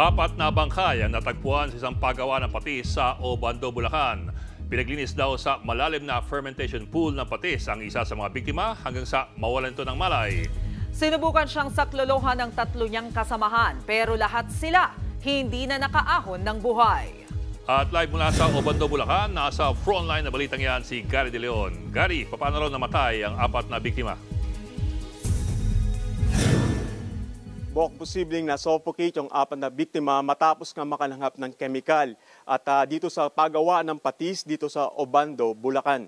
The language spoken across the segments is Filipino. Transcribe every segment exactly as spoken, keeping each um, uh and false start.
Apat na bangkay ang natagpuan sa isang pagawa ng patis sa Obando, Bulacan. Pinaglinis daw sa malalim na fermentation pool ng patis ang isa sa mga biktima hanggang sa mawalan ito ng malay. Sinubukan siyang saklolohan ng tatlo niyang kasamahan pero lahat sila hindi na nakaahon ng buhay. At live mula sa Obando, Bulacan, nasa frontline na balitang yan si Gary De Leon. Gary, paano raw namatay ang apat na biktima? Bok, posibleng na-suffocate yung apat na biktima matapos nga makalanghap ng kemikal. At uh, dito sa paggawa ng patis dito sa Obando, Bulacan.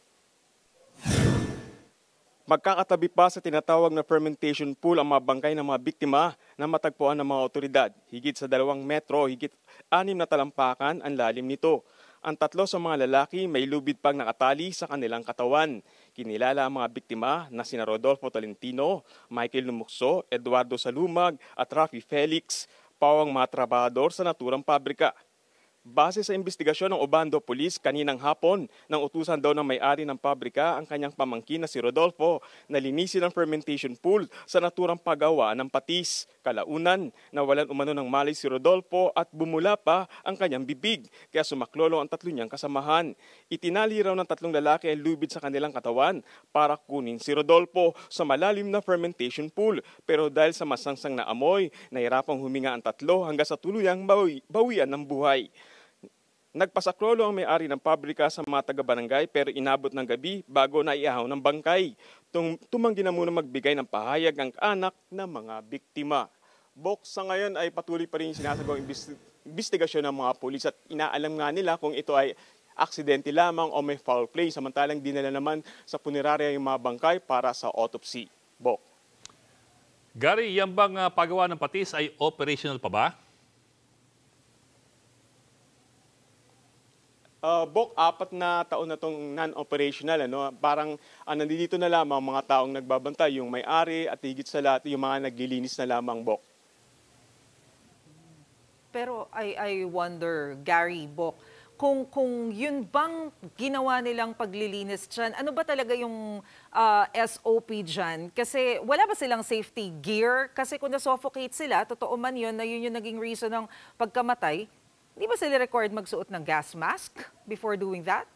Magkakatabi pa sa tinatawag na fermentation pool ang mga bangkay ng mga biktima na matagpuan ng mga otoridad. Higit sa dalawang metro, higit anim na talampakan ang lalim nito. Ang tatlo sa mga lalaki may lubid pang nakatali sa kanilang katawan. Kinilala ang mga biktima na sina Rodolfo Tolentino, Michael Lumukso, Eduardo Salumag at Rafi Felix, pawang mga trabahador sa naturang pabrika. Base sa investigasyon ng Obando Police kaninang hapon, nang utusan daw ng may-ari ng pabrika ang kanyang pamangkin na si Rodolfo na linisin ang fermentation pool sa naturang paggawa ng patis. Kalaunan, nawalan umano ng malay si Rodolfo at bumula pa ang kanyang bibig, kaya sumaklolo ang tatlo niyang kasamahan. Itinali raw ng tatlong lalaki ang lubid sa kanilang katawan para kunin si Rodolfo sa malalim na fermentation pool. Pero dahil sa masangsang na amoy, nahirapang huminga ang tatlo hanggang sa tuluyang bawi, bawian ng buhay. Nagpasaklolo ang may-ari ng pabrika sa mga taga-barangay pero inabot ng gabi bago naiahaw ng bangkay. Tum tumanggi na muna magbigay ng pahayag ang anak ng mga biktima. Bok, sa ngayon ay patuloy pa rin sinasagawang investigasyon ng mga pulis at inaalam nga nila kung ito ay aksidente lamang o may foul play. Samantalang dinala naman sa punerarya yung mga bangkay para sa autopsy. Bok. Gary, yan bang uh, paggawa ng patis ay operational pa ba? Uh, Bok, apat na taon na itong non-operational. Ano? Parang uh, nandito na lamang mga taong nagbabantay, yung may-ari at higit sa lahat yung mga naglilinis na lamang, Bok. Pero I, I wonder, Gary, Bok, kung, kung yun bang ginawa nilang paglilinis dyan, ano ba talaga yung uh, S O P dyan? Kasi wala ba silang safety gear? Kasi kung na-suffocate sila, totoo man yun na yun yung naging reason ng pagkamatay, di ba sila required magsuot ng gas mask before doing that?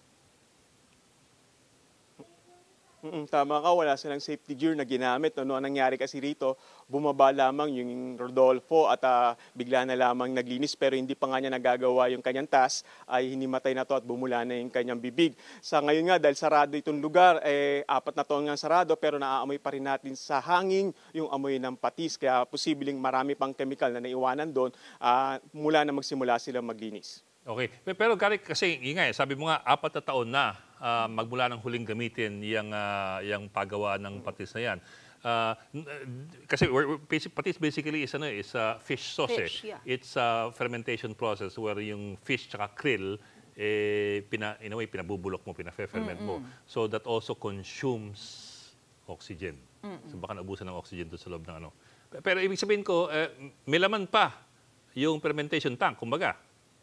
Mm-mm, tama ka, wala silang safety gear na ginamit. Ano ang nangyari kasi rito, bumaba lamang yung Rodolfo at uh, bigla na lamang naglinis pero hindi pa nga niya nagagawa yung kanyang task, ay hinimatay na to at bumula na yung kanyang bibig. Sa ngayon nga, dahil sarado itong lugar, eh, apat na taon nga sarado pero naaamoy pa rin natin sa hangin yung amoy ng patis. Kaya posibleng marami pang chemical na naiwanan doon uh, mula na magsimula silang maglinis. Okay. Pero Gary, kasi ingay, sabi mo nga, apat na taon na uh, magmula ng huling gamitin yung, uh, yung paggawa ng patis na yan. Uh, kasi patis basically is, ano, is uh, fish sauce. Fish, eh. yeah. It's a fermentation process where yung fish tsaka krill, eh, pina, in a way, pinabubulok mo, pina-ferment mm -mm. mo. So that also consumes oxygen. Mm -mm. So baka naubusan ng oxygen doon sa loob ng ano. Pero ibig sabihin ko, eh, may laman pa yung fermentation tank, kumbaga.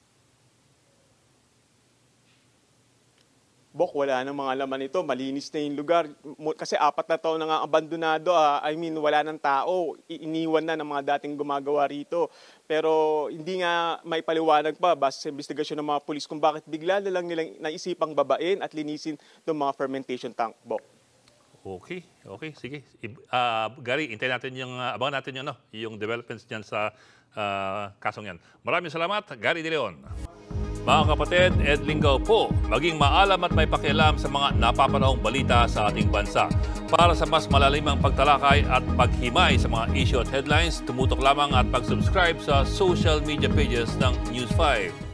Bok, wala nang mga laman ito. Malinis na yung lugar. Kasi apat na taon na nga abandonado. Ah. I mean, wala ng tao. Iniwan na ng mga dating gumagawa rito. Pero hindi nga may paliwanag pa base sa investigasyon ng mga pulis kung bakit bigla na lang nilang naisipang babain at linisin itong mga fermentation tank, Bok. Okay, okay, sige. Uh, Gary, hintayin natin yung, uh, abangan natin yung, no, yung developments dyan sa uh, kasong yan. Maraming salamat, Gary De Leon. Mga kapatid, Ed Lingaw po, maging maalam at may pakialam sa mga napapanahong balita sa ating bansa. Para sa mas malalimang pagtalakay at paghimay sa mga issue at headlines, tumutok lamang at pag-subscribe sa social media pages ng News five.